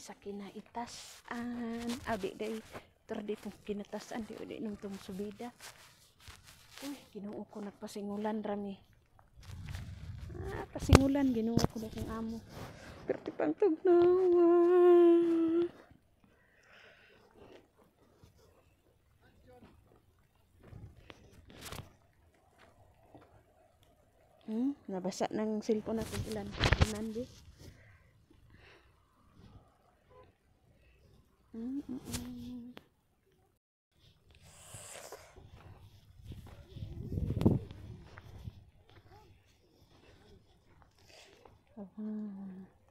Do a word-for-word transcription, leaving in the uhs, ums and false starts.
sa kinaitasan. Ah, di day. Pero di itong kinatasan. Di di nung itong subida. Uy, ginoo ko nagpasingulan rami. Ah, pasingulan. Ginoo ko na kong amo. Pero di pang tugnawa. Hmm, nabasa ng cellphone natin ilan. Ilan di. Mm -mm -mm. Uh -huh.